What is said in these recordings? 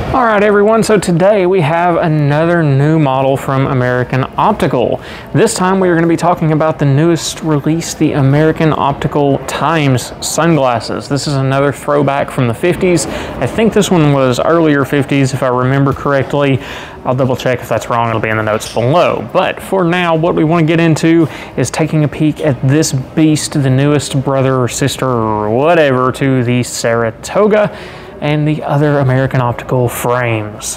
All right, everyone, so today we have another new model from American Optical. This time we are going to be talking about the newest release, the American Optical Times sunglasses. This is another throwback from the 50s. I think this one was earlier 50s, if I remember correctly. I'll double check if that's wrong, it'll be in the notes below. But for now, what we want to get into is taking a peek at this beast, the newest brother or sister or whatever to the Saratoga and the other American Optical frames.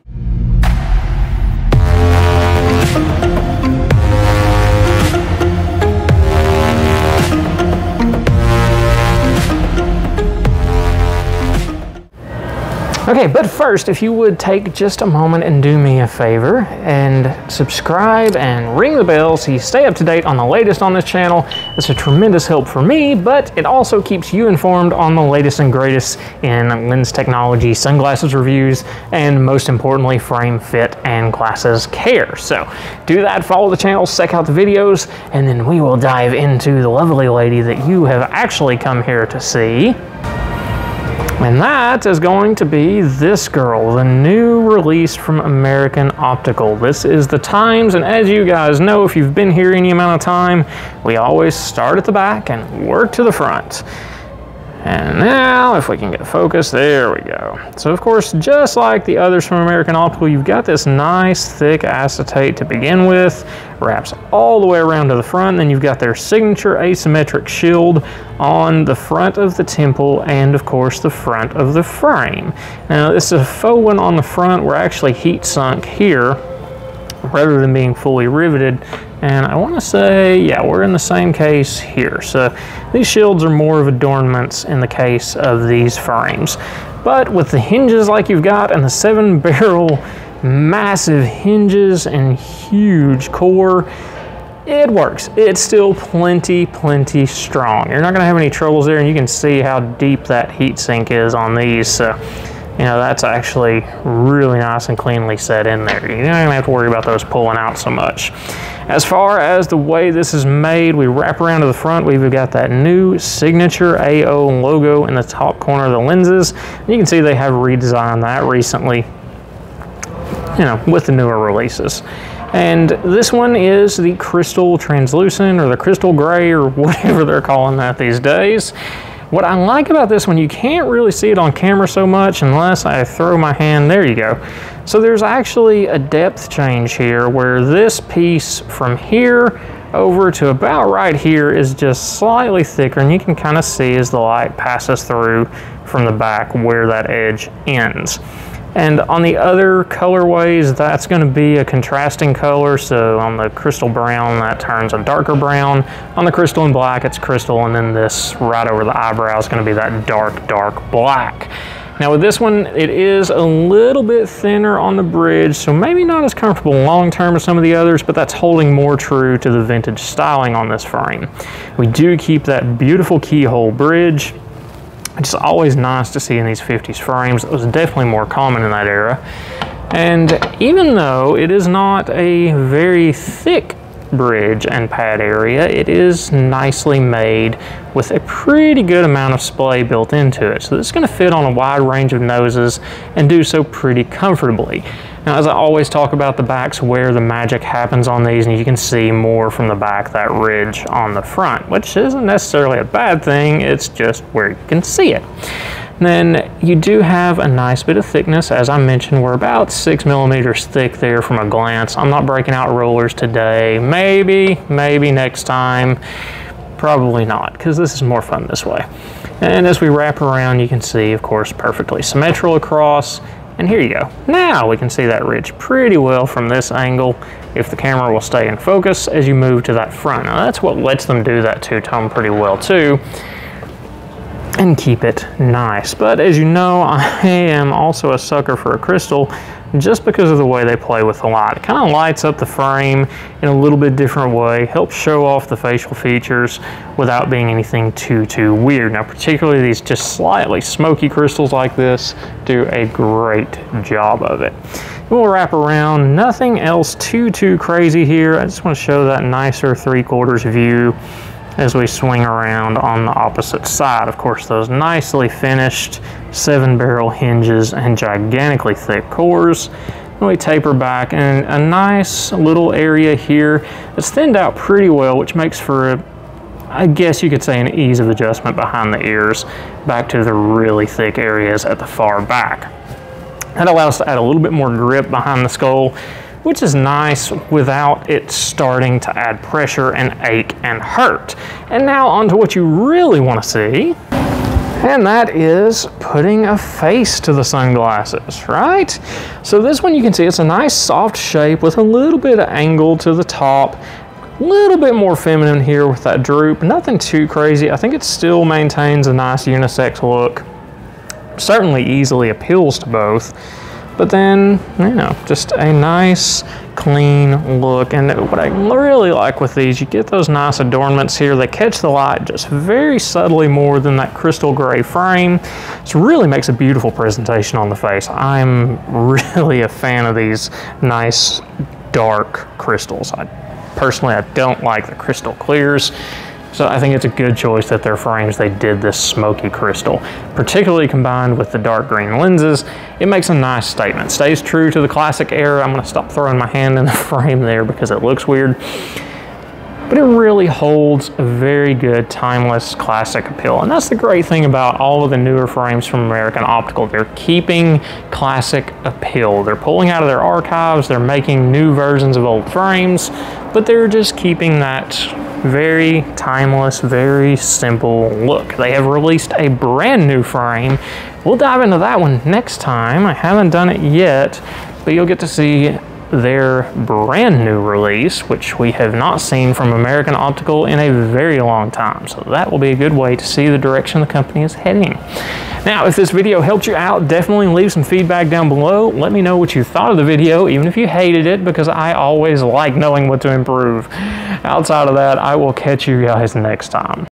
Okay, but first, if you would take just a moment and do me a favor and subscribe and ring the bell so you stay up to date on the latest on this channel. It's a tremendous help for me, but it also keeps you informed on the latest and greatest in lens technology, sunglasses reviews, and most importantly, frame fit and glasses care. So do that, follow the channel, check out the videos, and then we will dive into the lovely lady that you have actually come here to see. And that is going to be this girl, the new release from American Optical. This is the Times, and as you guys know, if you've been here any amount of time, we always start at the back and work to the front. And now, if we can get focused, there we go. So of course, just like the others from American Optical, you've got this nice thick acetate to begin with, wraps all the way around to the front, then you've got their signature asymmetric shield on the front of the temple and of course the front of the frame. Now this is a faux one on the front. We're actually heat sunk here rather than being fully riveted. And I want to say, yeah, we're in the same case here. So these shields are more of adornments in the case of these frames. But with the hinges like you've got and the 7-barrel massive hinges and huge core, it works. It's still plenty strong. You're not going to have any troubles there, and you can see how deep that heat sink is on these. So, you know, that's actually really nice and cleanly set in there. You're not going to have to worry about those pulling out so much. As far as the way this is made, we wrap around to the front. We've got that new signature AO logo in the top corner of the lenses. And you can see they have redesigned that recently, you know, with the newer releases. And this one is the crystal translucent or the crystal gray or whatever they're calling that these days. What I like about this one, you can't really see it on camera so much unless I throw my hand, there you go. So there's actually a depth change here where this piece from here over to about right here is just slightly thicker, and you can kind of see as the light passes through from the back where that edge ends. And on the other colorways, that's going to be a contrasting color. So on the crystal brown, that turns a darker brown. On the crystal and black, it's crystal. And then this right over the eyebrow is going to be that dark black. Now with this one, it is a little bit thinner on the bridge, so maybe not as comfortable long term as some of the others, but that's holding more true to the vintage styling on this frame. We do keep that beautiful keyhole bridge. It's always nice to see in these 50s frames. It was definitely more common in that era. And even though it is not a very thick bridge and pad area, it is nicely made with a pretty good amount of splay built into it. So this is going to fit on a wide range of noses and do so pretty comfortably. Now, as I always talk about, the back's where the magic happens on these, and you can see more from the back, that ridge on the front, which isn't necessarily a bad thing, it's just where you can see it. Then you do have a nice bit of thickness. As I mentioned, we're about 6 millimeters thick there from a glance. I'm not breaking out rollers today. Maybe next time. Probably not, because this is more fun this way. And as we wrap around, you can see, of course, perfectly symmetrical across. And here you go. Now we can see that ridge pretty well from this angle if the camera will stay in focus as you move to that front. Now that's what lets them do that two-tone pretty well too, and keep it nice. But as you know, I am also a sucker for a crystal just because of the way they play with the light. It kind of lights up the frame in a little bit different way, helps show off the facial features without being anything too weird. Now, particularly these just slightly smoky crystals like this do a great job of it. We'll wrap around, nothing else too crazy here. I just want to show that nicer 3/4 view as we swing around on the opposite side. Of course, those nicely finished 7-barrel hinges and gigantically thick cores. And we taper back, and a nice little area here that's thinned out pretty well, which makes for I guess you could say an ease of adjustment behind the ears back to the really thick areas at the far back. That allows us to add a little bit more grip behind the skull, which is nice without it starting to add pressure and ache and hurt. And now onto what you really want to see, and that is putting a face to the sunglasses, right? So this one you can see it's a nice soft shape with a little bit of angle to the top. A little bit more feminine here with that droop. Nothing too crazy. I think it still maintains a nice unisex look. Certainly easily appeals to both. But then, you know, just a nice, clean look. And what I really like with these, you get those nice adornments here. They catch the light just very subtly more than that crystal gray frame. It really makes a beautiful presentation on the face. I'm really a fan of these nice, dark crystals. Personally, I don't like the crystal clears, so I think it's a good choice that their frames, they did this smoky crystal. Particularly combined with the dark green lenses, it makes a nice statement. Stays true to the classic era. I'm gonna stop throwing my hand in the frame there because it looks weird. But it really holds a very good, timeless, classic appeal. And that's the great thing about all of the newer frames from American Optical. They're keeping classic appeal. They're pulling out of their archives, they're making new versions of old frames, but they're just keeping that very timeless, very simple look. They have released a brand new frame. We'll dive into that one next time. I haven't done it yet, but you'll get to see their brand new release, which we have not seen from American Optical in a very long time. So that will be a good way to see the direction the company is heading. Now, if this video helped you out, definitely leave some feedback down below. Let me know what you thought of the video, even if you hated it, because I always like knowing what to improve. Outside of that, I will catch you guys next time.